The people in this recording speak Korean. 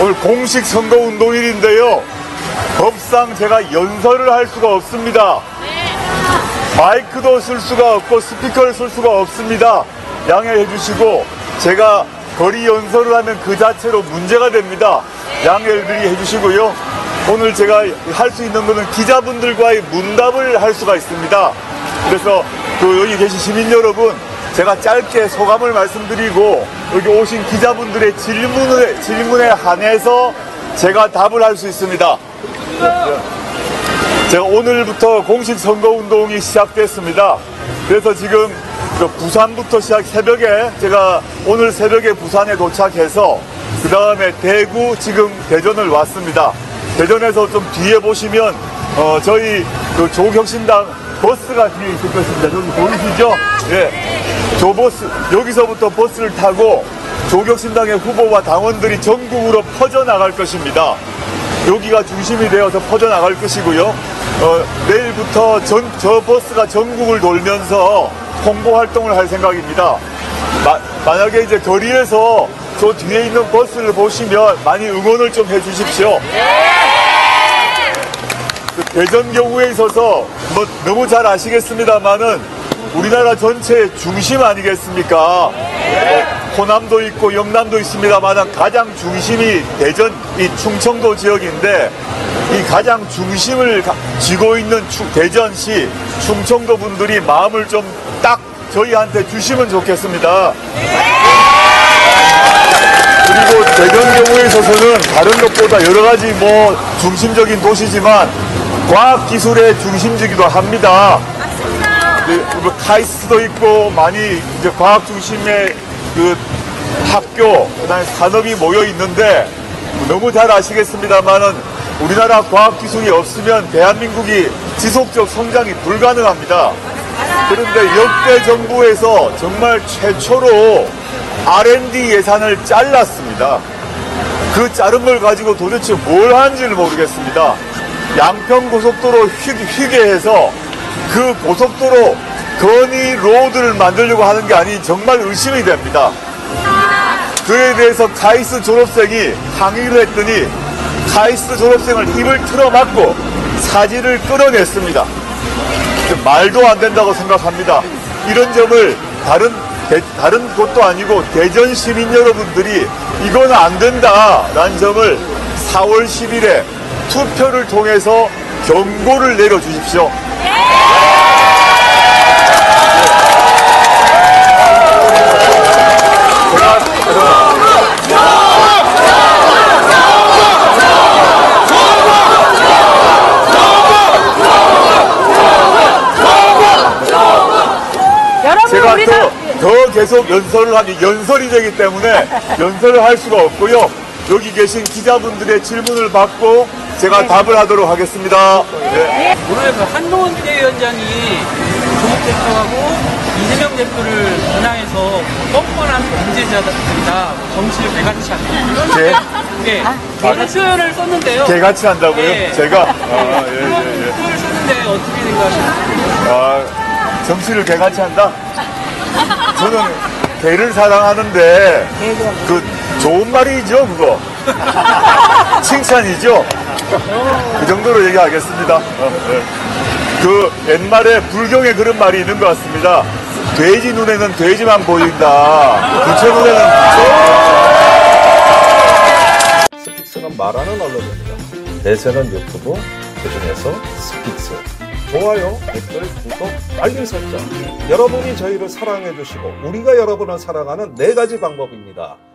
오늘 공식 선거운동일인데요. 법상 제가 연설을 할 수가 없습니다. 마이크도 쓸 수가 없고 스피커를 쓸 수가 없습니다. 양해해 주시고, 제가 거리 연설을 하면 그 자체로 문제가 됩니다. 양해를 해 주시고요. 오늘 제가 할 수 있는 것은 기자분들과의 문답을 할 수가 있습니다. 그래서 여기 계신 시민 여러분, 제가 짧게 소감을 말씀드리고 여기 오신 기자분들의 질문에 한해서 제가 답을 할 수 있습니다. 제가 오늘부터 공식 선거운동이 시작됐습니다. 그래서 지금 부산부터 새벽에 제가 오늘 새벽에 부산에 도착해서 그 다음에 대구, 지금 대전을 왔습니다. 대전에서 좀 뒤에 보시면 저희 조국혁신당 버스가 뒤에 있을 것입니다. 여기 보이시죠? 예. 저 버스, 여기서부터 버스를 타고 조국혁신당의 후보와 당원들이 전국으로 퍼져나갈 것입니다. 여기가 중심이 되어서 퍼져나갈 것이고요. 내일부터 저 버스가 전국을 돌면서 홍보 활동을 할 생각입니다. 만약에 이제 거리에서 저 뒤에 있는 버스를 보시면 많이 응원을 좀 해 주십시오. 대전 경우에 있어서 너무 잘 아시겠습니다만은 우리나라 전체의 중심 아니겠습니까? 호남도 있고 영남도 있습니다만 가장 중심이 대전, 이 충청도 지역인데 이 가장 중심을 쥐고 있는 대전시, 충청도 분들이 마음을 좀 딱 저희한테 주시면 좋겠습니다. 그리고 대전 경우에 있어서는 다른 것보다 여러 가지 중심적인 도시지만 과학기술의 중심지기도 합니다. 카이스트도 있고 많이 이제 과학 중심의 학교, 그다음에 산업이 모여 있는데 너무 잘 아시겠습니다만은 우리나라 과학기술이 없으면 대한민국이 지속적 성장이 불가능합니다. 그런데 역대 정부에서 정말 최초로 R&D 예산을 잘랐습니다. 그 자른 걸 가지고 도대체 뭘 하는지를 모르겠습니다. 양평고속도로 휘게해서 그 고속도로 건의 로드를 만들려고 하는 게 아니 정말 의심이 됩니다. 그에 대해서 카이스트 졸업생이 항의를 했더니 카이스트 졸업생을 입을 틀어막고 사진을 끌어냈습니다. 말도 안 된다고 생각합니다. 이런 점을 다른 곳도 아니고 대전 시민 여러분들이 이건 안 된다라는 점을 4월 10일에 투표를 통해서 경고를 내려주십시오. 제가 더 계속 연설을 하니 연설이 되기 때문에 연설을 할 수가 없고요. 여기 계신 기자분들의 질문을 받고 제가 답을 하도록 하겠습니다. 네. 오늘 한동훈 비대위원장이 조국 대표하고 이재명 대표를 비난해서 뻔뻔한 범죄자들이다, 정치를 개같이 한다. 네. 그런 표현을 썼는데요. 개같이 한다고요? 네. 제가? 그런 표현을 썼는데 어떻게 생각하십니까? 정치를 개같이 한다? 저는 개를 사랑하는데 좋은 말이죠, 그거. 칭찬이죠. 그 정도로 얘기하겠습니다. 옛말에 불경에 그런 말이 있는 것 같습니다. 돼지 눈에는 돼지만 보인다. 부처 눈에는 부처. 스픽스는 말하는 언론입니다. 대세는 유튜브, 그중에서 스픽스. 좋아요, 댓글, 구독, 알림 설정. 여러분이 저희를 사랑해 주시고 우리가 여러분을 사랑하는 4가지 방법입니다.